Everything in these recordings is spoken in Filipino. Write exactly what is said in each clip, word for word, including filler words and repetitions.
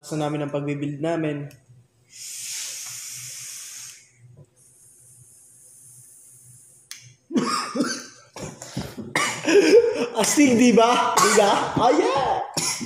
Sa namin ang pagbibuild namin. Astig, di ba? Di ba? Oh yeah!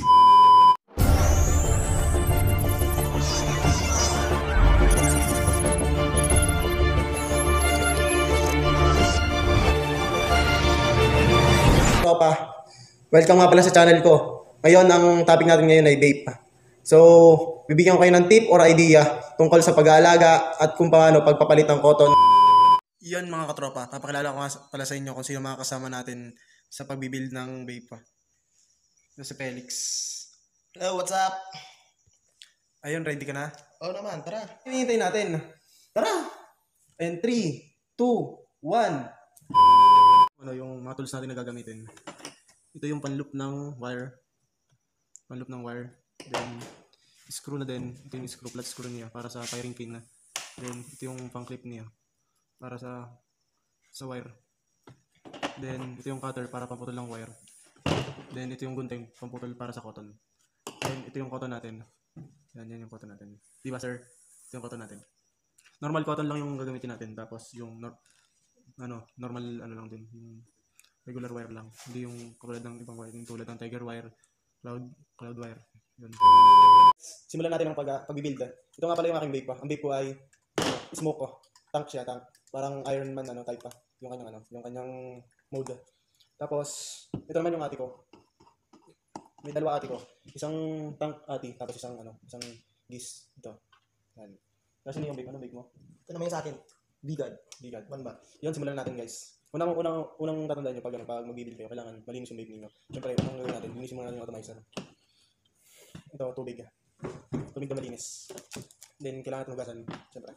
Tropa, welcome nga pala sa channel ko. Ngayon, ang topic natin ngayon ay vape. So, bibigyan ko kayo ng tip or idea tungkol sa pag-aalaga at kung paano pagpapalit ng cotton. Yan mga katropa, papakilala ko nga pala sa inyo kung sino mga kasama natin sa pagbibuild ng vape. Ito si Felix. Hello, what's up? Ayun, ready ka na? Oo naman, tara. Hinihintay natin. Tara! And three, two, one. Ano yung mga tools natin na gagamitin? Ito yung panloop ng wire. Panloop ng wire. Then, screw na din. Ito yung screw, flat screw niya para sa firing pin na. Then, ito yung pang clip niya para sa sa wire. Then, ito yung cutter para pamputol ng wire. Then, ito yung gunting, pamputol para sa cotton. Then, ito yung cotton natin. Yan, yan yung cotton natin. Diba, sir? Ito yung cotton natin. Normal cotton lang yung gagamitin natin. Tapos, yung nor ano, normal ano lang din. Yung regular wire lang. Hindi yung katulad ng ibang wire. Yung tulad ng tiger wire, cloud, cloud wire. Yun. Simulan natin ang pag pag-build. Ito nga pala yung aking vape pa. Ang vape ko ay smoke ko. Tank siya, tank. Parang Iron Man ano, type pa. Yung kanyang ano, yung kanyang mode. Tapos, ito naman yung ate ko. May dalawa ate ko. Isang tank ate, tapos isang ano, isang gis. Ito. Yan. Tapos yun yung vape. Ano vape mo? Ito naman yung sa akin. Bigad. Bigad. One ba? Yun, simulan natin guys. Unang, unang, unang tatandaan nyo pag, ano, pag mag-build kayo, kailangan malinis yung vape ninyo. Siyempre, unang gawin natin, linisin muna natin yung atomizer. Ito, tubig. Tubig na malinis. Then, kailangan natin hugasan. Siyempre.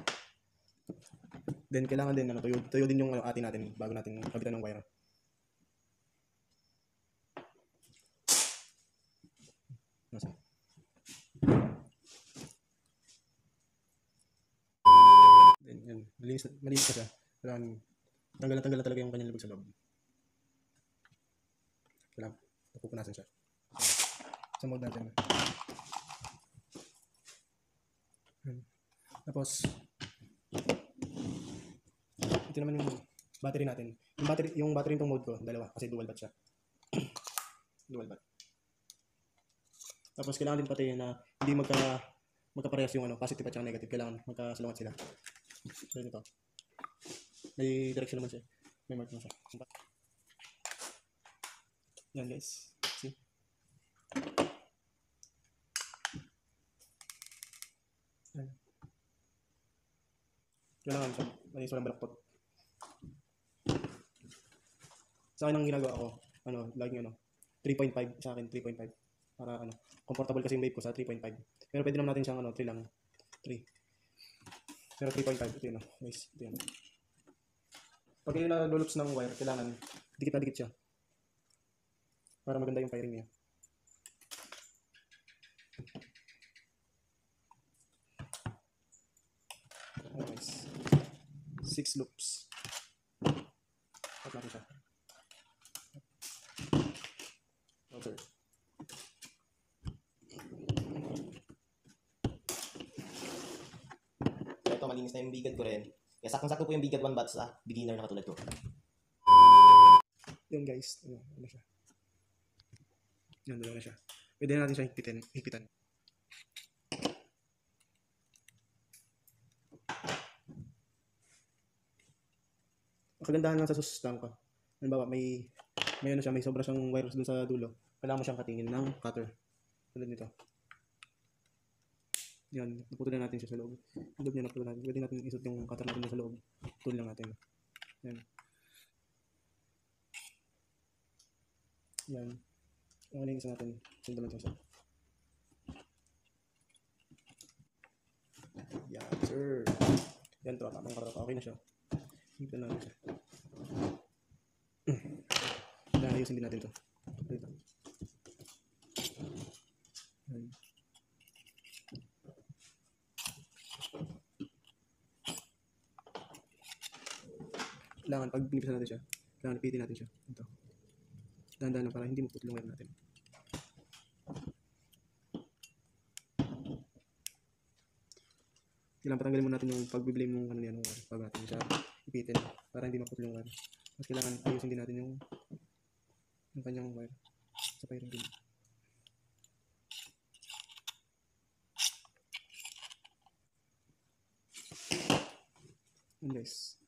Then, kailangan din, ano, tuyo, tuyo din yung ano, ate natin bago natin kabitan ng wire. Nasa? Then, yun. Malinis, malinis na siya. Kailangan, tanggal na tanggal na talaga yung kanyang lubog sa loob. Kailangan, napupunasan siya. Sa mode natin. Hmm. Tapos, ito naman yung battery natin. Yung battery, yung battery nitong mode ko, dalawa, kasi dual bat siya. Dual bat. Tapos, kailangan din pati na hindi magka, magkaparehas yung ano, positive at saka negative. Kailangan magkasalungat sila. So, ito. May direction naman siya. May mark naman siya. Yan guys. See? Yan. Kailangan siya. Manis walang balaktot. Sa akin ang ginagawa ko, ano, laging ano, three point five sa akin, three point five. Para ano, comfortable kasi yung vape ko sa three point five. Pero pwede naman natin siyang ano, three lang. three. Pero three point five, ito yun, guys. Ito yun. Pag kayo nalulups ng wire, kailangan dikit na dikit siya. Para maganda yung firing niya. Okay, guys. Six loops. Cut natin siya. Okay. Ito, malinis na yung bigad ko rin. Kaya sakong-sakto po yung bigad one bat sa beginner na katulad ko. Yun guys. Ano, ano siya. Yan, dalawa na siya. Pwede na natin siya higpitan. higpitan. Kagandahan lang sa sustan ko. Halimbawa, may may ano siya, may sobra siyang wires dun sa dulo. Kailangan mo siyang katingin ng cutter. Tulad nito. Yan, naputulin natin siya sa loob. Sa loob niya naputulin natin. Pwede natin isot yung cutter natin sa loob. Putulin lang natin. Yan. Yan. Ang alinis natin. Sundan natin siya. Yan, sir. Yan, tropa. Ang karapa. Okay na siya. Higit na natin siya. Yan, ayusin din natin ito. Dito. Yan. Kailangan, pag pinipisan natin siya, kailangan ipitin natin siya. Ito. Dahan-dahan lang para hindi maputol yung wire natin. Kailangan patanggalin muna natin yung pag-blame mong ano yan, wire, bago natin siya ipitin para hindi maputol yung wire. Tapos kailangan ayusin din natin yung yung kanyang wire sa firing pin. Yun guys.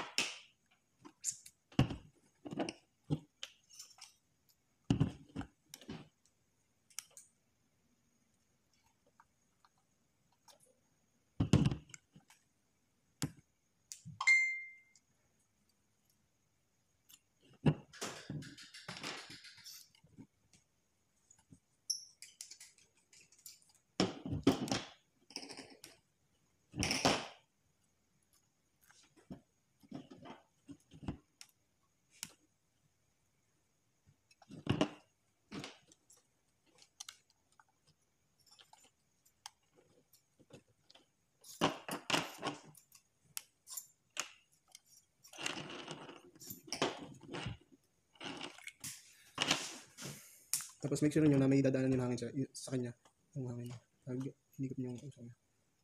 Tapos make sure nyo na may dadaanan yung hangin sa, sa kanya. Yung hangin. Hindi ko yung usap niya.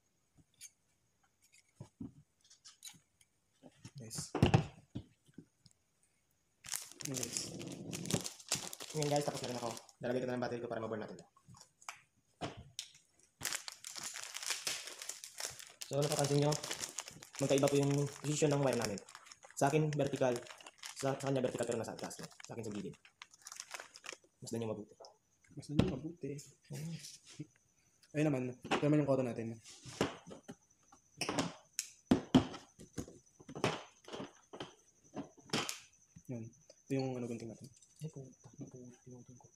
Guys. Yan guys. Ngayon guys, tapos na rin ako. Lalagay ko na ng battery ko para maburn natin. So napapansin nyo, magkaiba po yung position ng wire namin. Sa akin vertical, sa, sa kanya vertical pero nasa taas. Sa akin sa gilid. Mas na nyo mabuti. Mas na nyo mabuti. Oh. Ayun naman, ito naman yung cotton natin. Yan. Ito yung ano gunting natin. Ay po, pinutol ko.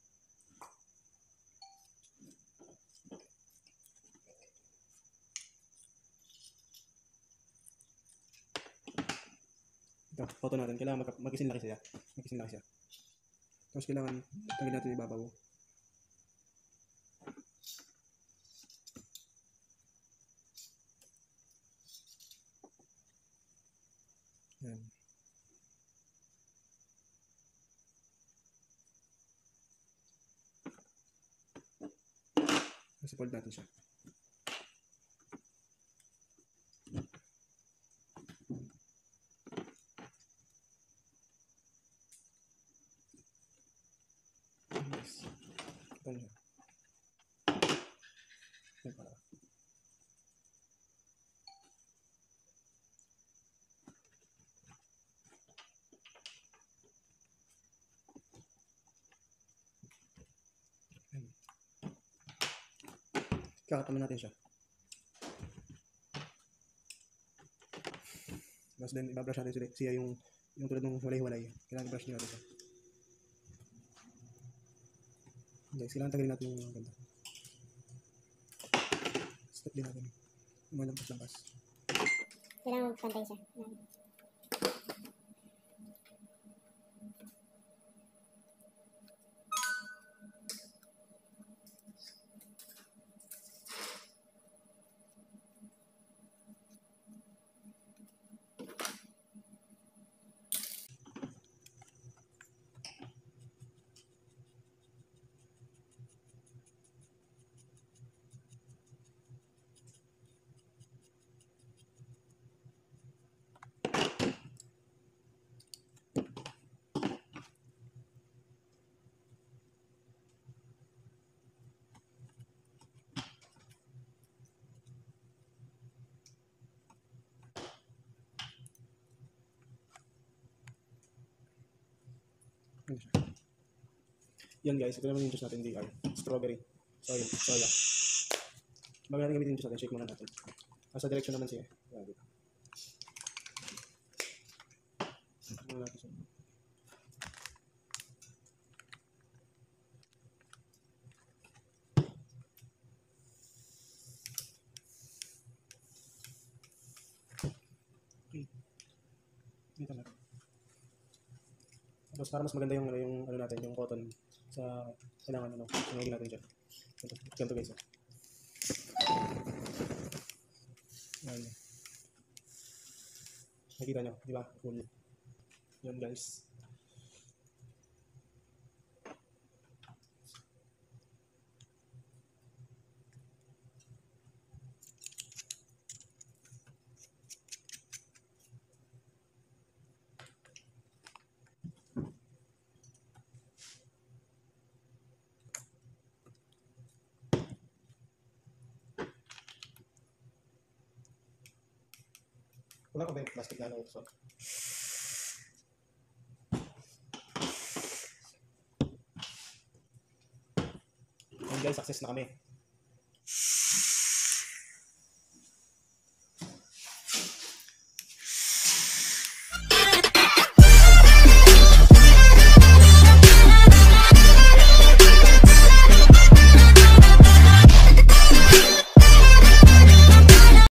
Ito, cotton natin. Kailangan mag- mag-isin laki siya. Mag-isin laki siya. Tapos kailangan tanggalin natin yung ibabaw. Yan. Tapos i-fold natin siya. Yes. Ito niya. Yan pala. Yan. Kakataman natin siya. Tapos then ibabrush natin siya, siya yung yung tulad ng walay-walay. Kailangan i-brush natin siya. Guys, kailangan tanggalin natin yung ganda. Stop din natin. Lumalampas-lampas. Kailangan pantay siya. Yan guys, ito naman yung juice natin, D R. Strawberry. Soy, soya. Bago natin gamitin yung juice natin, shake muna natin. Nasa direction naman siya. Yan, dito. Muna natin siya. Okay. Dito natin. Tapos para mas maganda yung ano yung ano natin, yung cotton sa kailangan ano, sunugin natin siya. Ganito, ganito guys. Oh. Yan. Nakita nyo, di ba? Cool. Yan guys. Wala ka ba yung plastic na ano? So, and guys, success na kami.